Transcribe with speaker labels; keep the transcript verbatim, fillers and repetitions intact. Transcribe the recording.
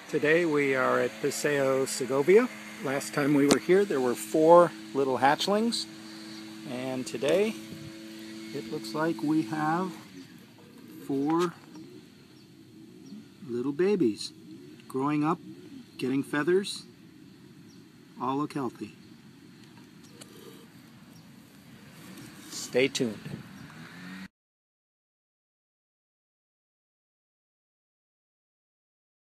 Speaker 1: Today we are at Paseo Segovia. Last time we were here there were four little hatchlings, and today it looks like we have four little babies growing up, getting feathers, all look healthy. Stay tuned.